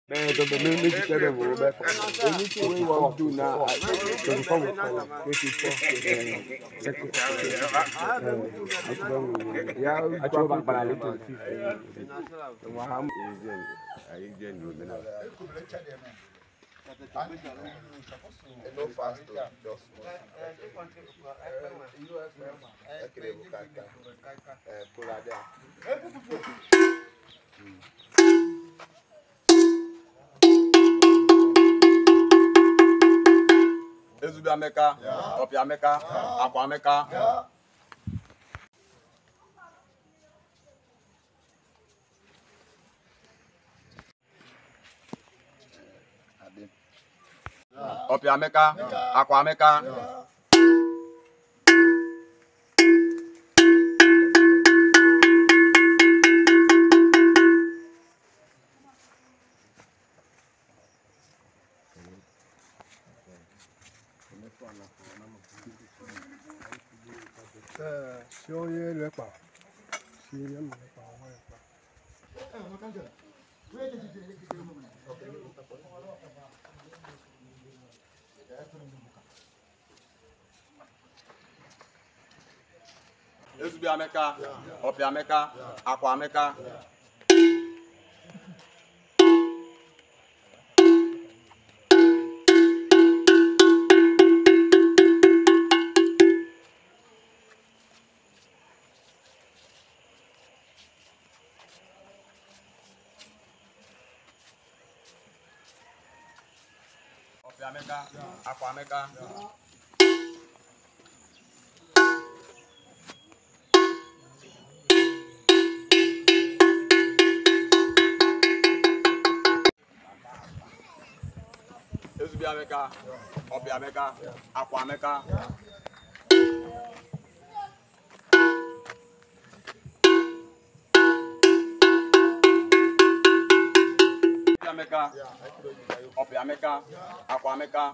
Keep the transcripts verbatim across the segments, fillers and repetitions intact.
Man, the the main music that will back. Anything we want to do now, I can follow. This is for yeah, I drop back by a little. Waham is in. I again do now. No fast just Ezubi Ameka, Opi Ameka, Akwa Ameka. Opi Ameka, Akwa Ameka. Si on y est le pas, si on y est le pas, on est pas. Ezubi Ameka, Opi Ameka, Akwa Ameka. Opi Ameka, Akwa Ameka. Ezubi Ameka, Opi Ameka, Akwa Ameka. Ameka, Opi Ameka, Akwa Ameka.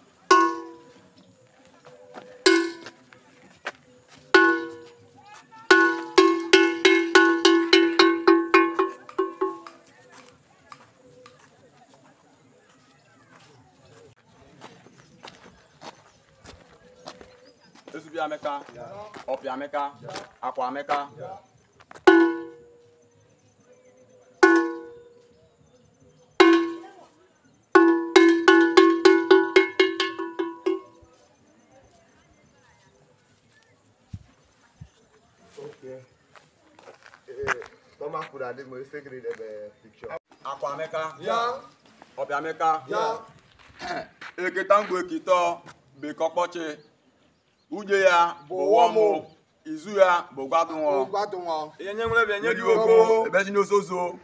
Ezubi Ameka, Opi Ameka, Akwa Ameka. okay. Eh, Thomas could have done my secret picture. Akwa Ameka, Yeah. Opi Ameka. Yeah. Eketangwe kito bekokpoche. Uje ya bụ womu, izu ya bụ gwadunwo. Gwadunwo. Ihe nye nwere bịa nye di ogo, ebe si n'osozo.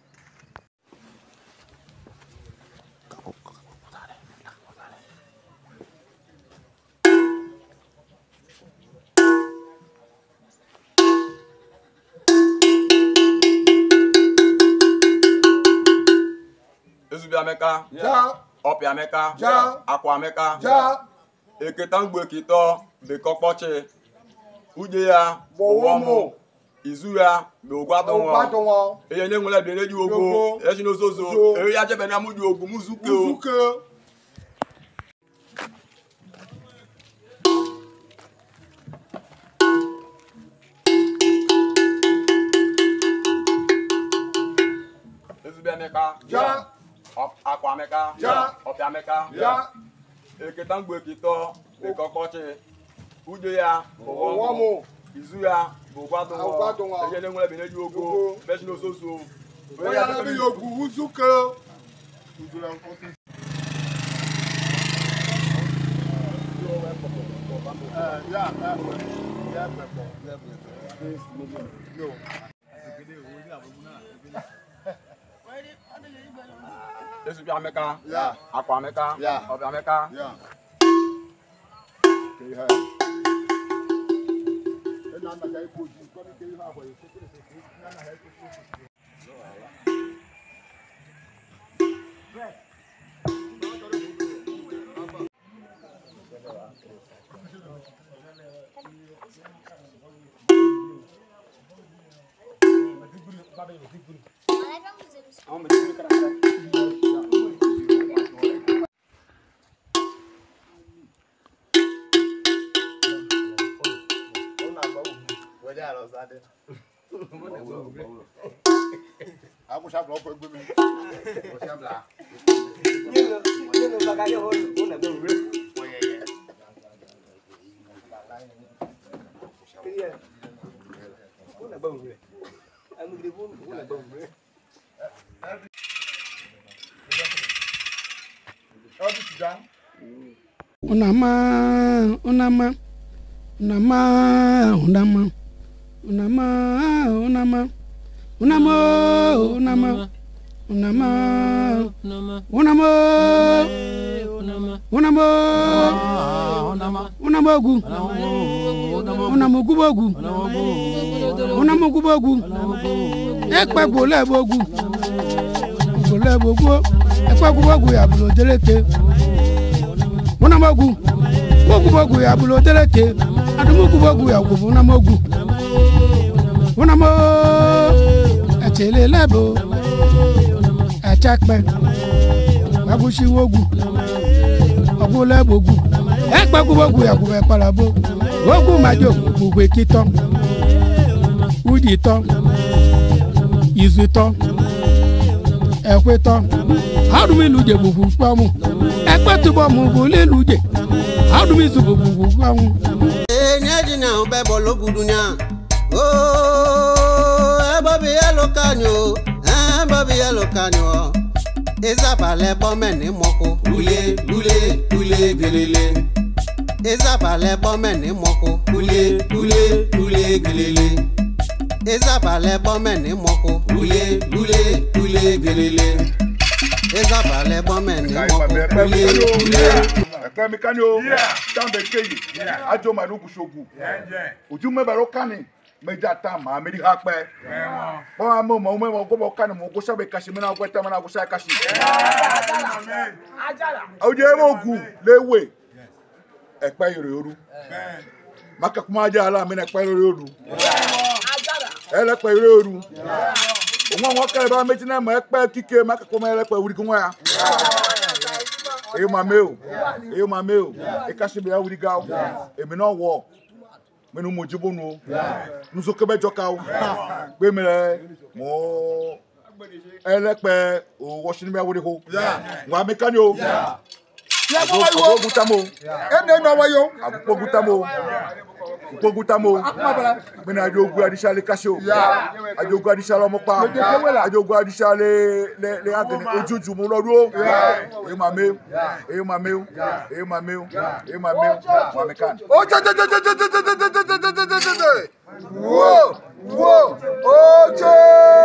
Ezubi Ameka, Yeah. Opi Ameka, Ja. Akwa Ameka. Ja. Eketangwe kito bekokpoche. Uje ya bụ womu, izu ya bụ gwadunwo. Gwadunwo. Ihe nye nwere bịa nye di ogo, ebe si n'osozo. Eri ya jebe na mu di ogu muzuke o. Uzuke. Ezubi Ameka, Ja. Akwa Ameka, Ja. Opi Ameka. Ja. Eketangwe kito bekokpoche. Uje ya bụ womu, Womu. izu ya bụ gwadunwo. Gwadunwo. Ihe nye nwere bịa nye di ogo, Ogo. ebe si n'osozo. Oya na bi yogu uzuke. Ezubi Ameka, Yeah. Akwa Ameka, Yeah. Opi Ameka. Yeah. I'm Aku siap lo gue gue. Siap lah. Nhưng nhưng mà cái hôn hôn là bừng rưỡi. Cái gì? Hôn là bừng rưỡi. Anh đi hôn hôn là bừng rưỡi. Unama, unama, unama, unama, unama, unama, unama, unama, unama, unama, unama, unama gu, unama gu bogu, unama gu bogu, ekpe bole bogu, bole bogu, ekpe gu bogu ya bulo deleke. Unamagu, mogu mogu ya bulo deleke, adumogu mogu ya gubu unamogu, unamo, achele lebo, achakpe, abushi wogu, abu lebo gu, ekpe gu mogu ya gubu ekpalabo, wogu majo gubu ekito, udito, izuto, ekweto, adumi luje bubu pamu. Ekpe tubo mu bole luje. Adu mi subu bubu kwamu. Eh nyaji na ube bolo gudunya. Oh, e babi yelo kanyo. Eh babi yelo kanyo. Eza bale bome ni moko. Ule ule ule gelele. Eza bale bome ni moko. Ule ule ule gelele. Eza bale bome ni moko. Ule ule ule gelele. Eza bale bome ni moko. Ule ule. Kami kanyo, tambe keyi, ajo manugu shogu. Ujume baro kani, meja tama, meri hakpe. Ba mo mo mo go bo kani mo go sabe kashi mena go tama na go sai kashi. Oje mo gu lewe. Ekpe yore yoru. Maka kuma aja ala me na ekpe yore yoru. Ele ekpe yore yoru. Onwa won ka ba meji na mo ekpe kike maka kuma ele ekpe wuri kunwa ya. Eu mameu, eu mameu, e cachimbo é o rigal, e menor walk, menu mojibono, no socabe jocal, bemele, mo, elepe, o washing me away ho, wa mecanio, ago gutamo, e nem no wayo, ago gutamo, ago gutamo, mena jogo adishale cachorro, a jogo adishale mopa, a jogo adishale le agene, ojuju mo loro, e mameu, e mameu, e mameu, e mameu, wa mecan. Oh, cha cha cha cha cha cha cha cha cha cha cha. Whoa, whoa, oh cha.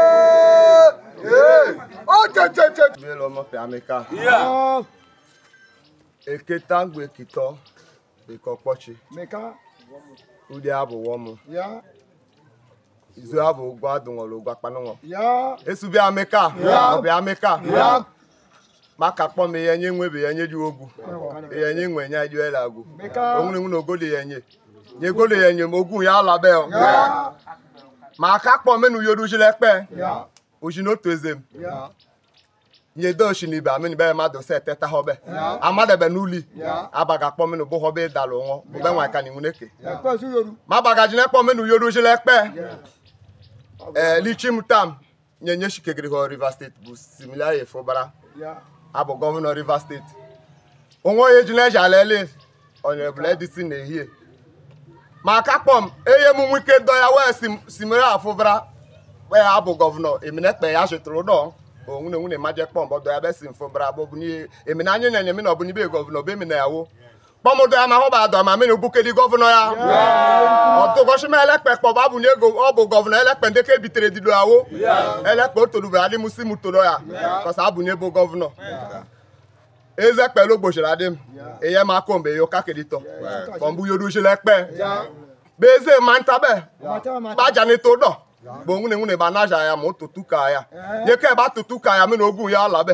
Eh, oh cha cha cha. Velo mo pe ameka. Yeah. Eketangu ekito, ekokpochi. Meka. Ude abo womu. Ya. Izu abo gwadun olo gwapanwo. Ya. Esubi ameka. Ya. Obi ameka. Ya. Maka kpọ me yenye nwebe yenye di ogu. Yenye nwe nya ju ela agu. Onwune nwu ogole yenye. Nye gole yenye mogun ya labe o. Ya. Maka kpọ menu yodu jilepe. Ya. Ojino tozem. Ya. Nye do shini ba meni be madu se teta hobe. Amade be nuli. Abaga kpọ menu bo hobe dalo won. Bo be wan kan ni nguneke. Ma baga jine kpọ menu yodu jilepe. Eh lichim tam nye nye shikegri ho River State bu similar e fobara. Abo governor River State. Onwo ye jine jalele Honorable Edison ehie. Ma ka kpom eye mu wike do ya we sim similar afobara. We abo governor emine pe ya jetro do. Onwune nwune maje kpom bo do ya be sim fobara bo bu ni emine anyu nyenye mi na obu ni be governor be mi na yawo. Pomo do ya ma ho ba do ma me no buke di governor ya. Oto go shime elepe po ba bu ni ego obo governor elepe ndeke bitere di do yawo. Elepe otolu adi musimu to do ya. Cause abu ni ebo governor. Eze pe lo gbo shirade eye ma ko mbe yo kakedito. Kombu yodu shilepe. Beze manta be. Ba jani to do. Bo nwune nwune ba naja ya mo tutuka ya. Ye ke ba tutuka ya me no ogun ya labe.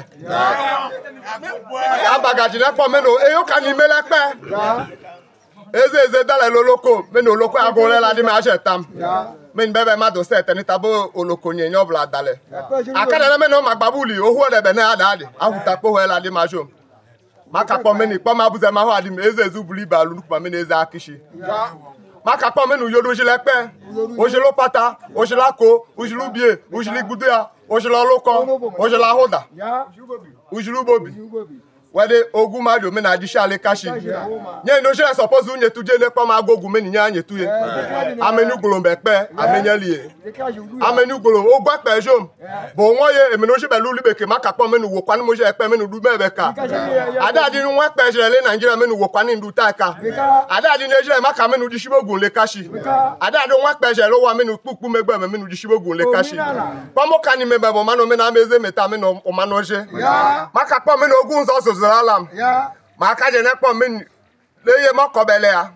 Ya bagaji le po me no e yo kan ni melepe. Eze eze dale loloko me no loko agole la di me ajetam. Me nbebe ma do se teni tabo oloko ni eyan bla dale. Akade me no magbabuli ohu de be na adade. Ahuta po he la di majo. Maka po me ni po ma buze ma ho adi me eze ezubuli ba lu pa me na eze akishi. maka pa menu yodo ojile pe ojilo pata ojila ko ojilu bie ojili gbudia ojila loko ojila hoda ojilu bobi wede ogu madu me na dishale kashi nye no je suppose unye tuje le pa ma gogu me nya anye tuye amenu glombe pe amenyalie amenu glom o gba pe jom bo won ye emi no je be lulu beke maka pa menu wo kwani mo je pe menu du be be ka ada di nu won pe je le Nigeria menu wo kwani ndu ta ka ada di Nigeria maka menu di shibogun le kashi ada do won pe je lo wa menu pupu megbe me menu di shibogun le kashi pa mo kani me be bo mano me na meze meta me no o mano je maka pa menu ogun so so alam ya maka je na po me leye mo ko bele ya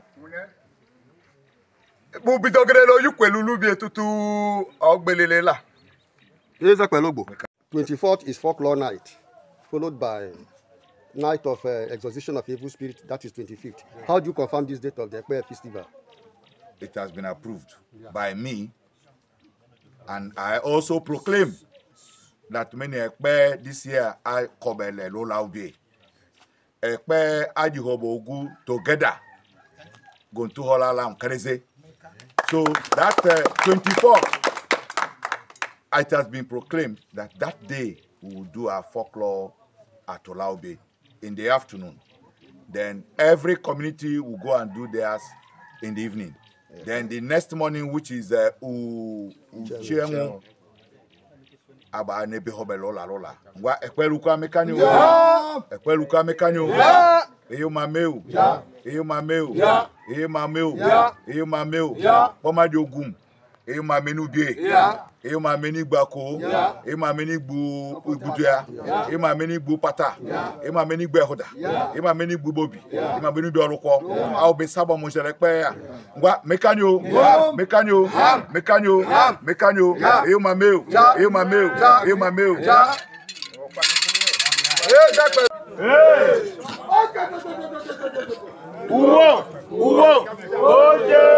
bu bi dogere lo yu pelu lu bi etutu ogbelele la eza pelogbo twenty-fourth is folklore night followed by night of uh, exorcism of evil spirit, that is twenty-fifth. How do you confirm this date of the Ekpe festival? It has been approved yeah. by me, and I also proclaim that many Ekpe this year I kobele lo laude. Ekpe ajihobogu together going to holalam kreze. So that uh, twenty-fourth, it has been proclaimed that that day we will do our folklore at Olaobe in the afternoon. Then every community will go and do theirs in the evening. Yeah. Then the next morning, which is uh, U Uchemu Aba Nebe Hobelola Lola. Wa Ekweluka Mekanyo. Ekweluka Mekanyo. Eyo Mameu. Eyo Mameu. Eyo Mameu. Eyo Mameu. Poma Diogum. Eyo Mamenu Bie. Eyo Mameni Gbako. Eyo Mameni Gbu Igbudia. Eyo Mameni Gbu Pata. Eyo Mameni Gbu Ehoda. Eyo Mameni Gbu Bobi. Eyo Mameni Gbu Oroko. Ao be sabo mo jere pe ya. Ngwa Mekanyo. Mekanyo. Mekanyo. Mekanyo. Eyo Mameu. Eyo Mameu. Eyo Mameu. Hey, Zakpe. Hey. Uwo. Uwo. Oje.